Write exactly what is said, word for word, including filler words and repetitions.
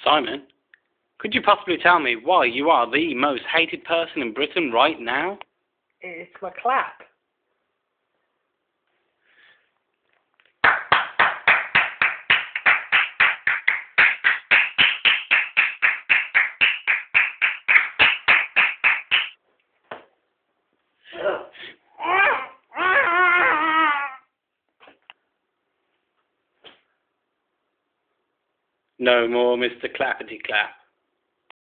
Simon, could you possibly tell me why you are the most hated person in Britain right now? It's my clap. No more Mister Clappity Clap.